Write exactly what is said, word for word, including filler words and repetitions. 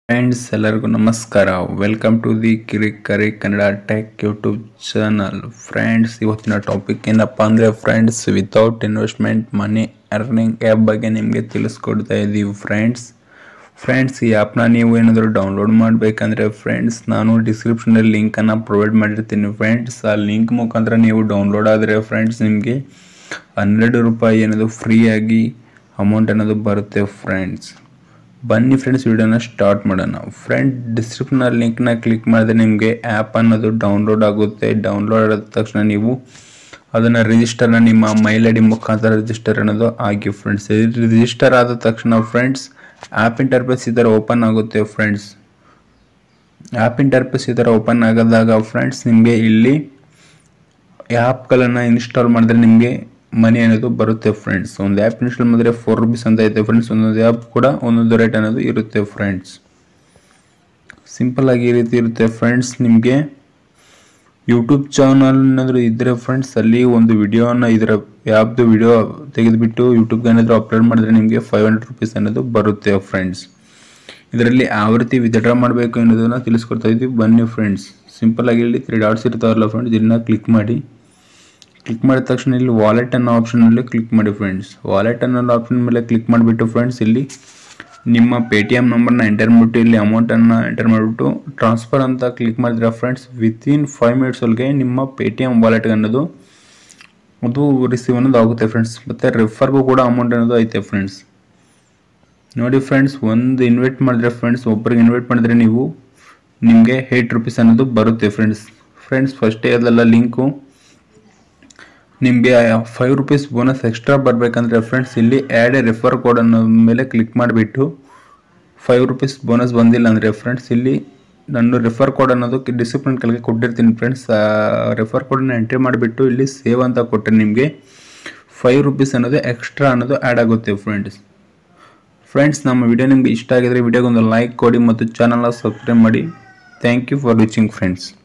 Friends ಎಲ್ಲರಿಗೂ ನಮಸ್ಕಾರ. Welcome to the Kirikari Kannada tech YouTube channel. Friends, ಇವತ್ತಿನ ಟಾಪಿಕ್ ಏನಪ್ಪ ಅಂದರೆ friends, without investment money earning app ಬಗ್ಗೆ ನಿಮಗೆ ತಿಳಿಸ್ಕೊಡ್ತಾ ಇದ್ದೀವಿ. ಫ್ರೆಂಡ್ಸ್ ಫ್ರೆಂಡ್ಸ್ ಈ ಆ್ಯಪ್ನ ನೀವು ಏನಾದರೂ ಡೌನ್ಲೋಡ್ ಮಾಡಬೇಕಂದ್ರೆ ಫ್ರೆಂಡ್ಸ್, ನಾನು ಡಿಸ್ಕ್ರಿಪ್ಷನಲ್ಲಿ ಲಿಂಕನ್ನು ಪ್ರೊವೈಡ್ ಮಾಡಿರ್ತೀನಿ. ಫ್ರೆಂಡ್ಸ್, ಆ ಲಿಂಕ್ ಮುಖಾಂತರ ನೀವು ಡೌನ್ಲೋಡ್ ಆದರೆ ಫ್ರೆಂಡ್ಸ್ ನಿಮಗೆ ಹನ್ನೆರಡು ರೂಪಾಯಿ ಅನ್ನೋದು ಫ್ರೀಯಾಗಿ ಅಮೌಂಟ್ ಅನ್ನೋದು ಬರುತ್ತೆ. ಫ್ರೆಂಡ್ಸ್ ಬನ್ನಿ ಫ್ರೆಂಡ್ಸ್ ವಿಡಿಯೋನ ಸ್ಟಾರ್ಟ್ ಮಾಡೋಣ. ಫ್ರೆಂಡ್, ಡಿಸ್ಕ್ರಿಪ್ಷನ್ ಲಿಂಕ್ನ ಕ್ಲಿಕ್ ಮಾಡಿದ್ರೆ ನಿಮಗೆ ಆ್ಯಪ್ ಅನ್ನೋದು ಡೌನ್ಲೋಡ್ ಆಗುತ್ತೆ. ಡೌನ್ಲೋಡ್ ಆದ ತಕ್ಷಣ ನೀವು ಅದನ್ನು ರಿಜಿಸ್ಟರ್ನ ನಿಮ್ಮ ಮೈಲ್ ಐ ಡಿ ಮುಖಾಂತರ ರಿಜಿಸ್ಟರ್ ಅನ್ನೋದು ಆಗಿ ಫ್ರೆಂಡ್ಸ್. ರಿಜಿಸ್ಟರ್ ಆದ ತಕ್ಷಣ ಫ್ರೆಂಡ್ಸ್ ಆ್ಯಪ್ ಇಂಟರ್ಫೇಸ್ ಈ ಥರ ಓಪನ್ ಆಗುತ್ತೆ. ಫ್ರೆಂಡ್ಸ್ ಆ್ಯಪ್ ಇಂಟರ್ಫೇಸ್ ಈ ಥರ ಓಪನ್ ಆಗೋದಾಗ ಫ್ರೆಂಡ್ಸ್ ನಿಮಗೆ ಇಲ್ಲಿ ಆ್ಯಪ್ಗಳನ್ನು ಇನ್ಸ್ಟಾಲ್ ಮಾಡಿದ್ರೆ ನಿಮಗೆ ಮನಿ ಅನ್ನೋದು ಬರುತ್ತೆ. ಫ್ರೆಂಡ್ಸ್ ಒಂದು ಆ್ಯಪ್ ಇನ್ಸ್ಟಾಲ್ ಮಾಡಿದ್ರೆ ಫೋರ್ ರುಪೀಸ್ ಅಂತ ಐತೆ ಫ್ರೆಂಡ್ಸ್. ಒಂದೊಂದು ಆ್ಯಪ್ ಕೂಡ ಒಂದೊಂದು ರೇಟ್ ಅನ್ನೋದು ಇರುತ್ತೆ. ಫ್ರೆಂಡ್ಸ್ ಸಿಂಪಲ್ ಆಗಿ ಈ ರೀತಿ ಇರುತ್ತೆ. ಫ್ರೆಂಡ್ಸ್ ನಿಮಗೆ ಯೂಟ್ಯೂಬ್ ಚಾನಲ್ ಏನಾದರೂ ಇದ್ದರೆ ಫ್ರೆಂಡ್ಸ್ ಅಲ್ಲಿ ಒಂದು ವಿಡಿಯೋನ ಇದರ ಆ್ಯಪ್ದು ವಿಡಿಯೋ ತೆಗೆದುಬಿಟ್ಟು ಯೂಟ್ಯೂಬ್ಗೆ ಏನಾದರೂ ಅಪ್ಲೋಡ್ ಮಾಡಿದ್ರೆ ನಿಮಗೆ ಫೈವ್ ಹಂಡ್ರೆಡ್ ರುಪೀಸ್ ಅನ್ನೋದು ಬರುತ್ತೆ. ಫ್ರೆಂಡ್ಸ್ ಇದರಲ್ಲಿ ಯಾವ ರೀತಿ ವಿತ್ಡ್ರಾ ಮಾಡಬೇಕು ಅನ್ನೋದನ್ನು ತಿಳಿಸ್ಕೊಡ್ತಾ ಇದ್ದೀವಿ. ಬನ್ನಿ ಫ್ರೆಂಡ್ಸ್, ಸಿಂಪಲ್ ಆಗಿ ಇಲ್ಲಿ ತ್ರೀ ಡಾಟ್ಸ್ ಇರ್ತಾವಲ್ಲ ಫ್ರೆಂಡ್ಸ್, ಇದನ್ನ ಕ್ಲಿಕ್ ಮಾಡಿ. ಕ್ಲಿಕ್ ಮಾಡಿದ ತಕ್ಷಣ ಇಲ್ಲಿ ವಾಲೆಟ್ ಅನ್ನೋ ಆಪ್ಷನಲ್ಲಿ ಕ್ಲಿಕ್ ಮಾಡಿ. ಫ್ರೆಂಡ್ಸ್ ವಾಲೆಟ್ ಅನ್ನೋ ಆಪ್ಷನ್ ಮೇಲೆ ಕ್ಲಿಕ್ ಮಾಡಿಬಿಟ್ಟು ಫ್ರೆಂಡ್ಸ್ ಇಲ್ಲಿ ನಿಮ್ಮ ಪೇ ಟಿ ಎಮ್ ನಂಬರ್ನ ಎಂಟರ್ ಮಾಡಿಬಿಟ್ಟು ಇಲ್ಲಿ ಅಮೌಂಟನ್ನು ಎಂಟರ್ ಮಾಡಿಬಿಟ್ಟು ಟ್ರಾನ್ಸ್ಫರ್ ಅಂತ ಕ್ಲಿಕ್ ಮಾಡಿದ್ರೆ ಫ್ರೆಂಡ್ಸ್ ವಿತಿನ್ ಫೈವ್ ಮಿನಿಟ್ಸ್ ಒಳಗೆ ನಿಮ್ಮ ಪೇ ಟಿ ಎಮ್ ವಾಲೆಟ್ಗೆ ಅನ್ನೋದು ಅದು ರಿಸೀವ್ ಅನ್ನೋದು ಆಗುತ್ತೆ. ಫ್ರೆಂಡ್ಸ್ ಮತ್ತು ರೆಫರ್ಗೂ ಕೂಡ ಅಮೌಂಟ್ ಅನ್ನೋದು ಐತೆ. ಫ್ರೆಂಡ್ಸ್ ನೋಡಿ ಫ್ರೆಂಡ್ಸ್, ಒಂದು ಇನ್ವೈಟ್ ಮಾಡಿದ್ರೆ ಫ್ರೆಂಡ್ಸ್ ಒಬ್ಬರಿಗೆ ಇನ್ವೈಟ್ ಮಾಡಿದ್ರೆ ನೀವು ನಿಮಗೆ ಏಯ್ಟ್ ರುಪೀಸ್ ಅನ್ನೋದು ಬರುತ್ತೆ. ಫ್ರೆಂಡ್ಸ್ ಫ್ರೆಂಡ್ಸ್ ಫಸ್ಟೇ ಅದೆಲ್ಲ ಲಿಂಕು ನಿಮಗೆ ಫೈವ್ ರುಪೀಸ್ ಬೋನಸ್ ಎಕ್ಸ್ಟ್ರಾ ಬರಬೇಕಂದ್ರೆ ಫ್ರೆಂಡ್ಸ್ ಇಲ್ಲಿ ಆ್ಯಡ್ ಎ ರೆಫರ್ ಕೋಡ್ ಅನ್ನೋ ಮೇಲೆ ಕ್ಲಿಕ್ ಮಾಡಿಬಿಟ್ಟು ಫೈವ್ ರುಪೀಸ್ ಬೋನಸ್ ಬಂದಿಲ್ಲ ಅಂದರೆ ಫ್ರೆಂಡ್ಸ್ ಇಲ್ಲಿ ನಾನು ರೆಫರ್ ಕೋಡ್ ಅನ್ನೋದು ಡಿಸ್ಕ್ರಿಪ್ಷನ್ ಕೆಳಗೆ ಕೊಟ್ಟಿರ್ತೀನಿ. ಫ್ರೆಂಡ್ಸ್ ಆ ರೆಫರ್ ಕೋಡನ್ನ ಎಂಟ್ರಿ ಮಾಡಿಬಿಟ್ಟು ಇಲ್ಲಿ ಸೇವ್ ಅಂತ ಕೊಟ್ಟರೆ ನಿಮಗೆ ಫೈವ್ ರುಪೀಸ್ ಅನ್ನೋದು ಎಕ್ಸ್ಟ್ರಾ ಅನ್ನೋದು ಆ್ಯಡ್ ಆಗುತ್ತೆ. ಫ್ರೆಂಡ್ಸ್ ಫ್ರೆಂಡ್ಸ್ ನಮ್ಮ ವಿಡಿಯೋ ನಿಮಗೆ ಇಷ್ಟ ಆಗಿದ್ರೆ ವಿಡಿಯೋಗೊಂದು ಲೈಕ್ ಕೊಡಿ ಮತ್ತು ಚಾನಲ್ನ ಸಬ್ಸ್ಕ್ರೈಬ್ ಮಾಡಿ. Thank you for watching friends.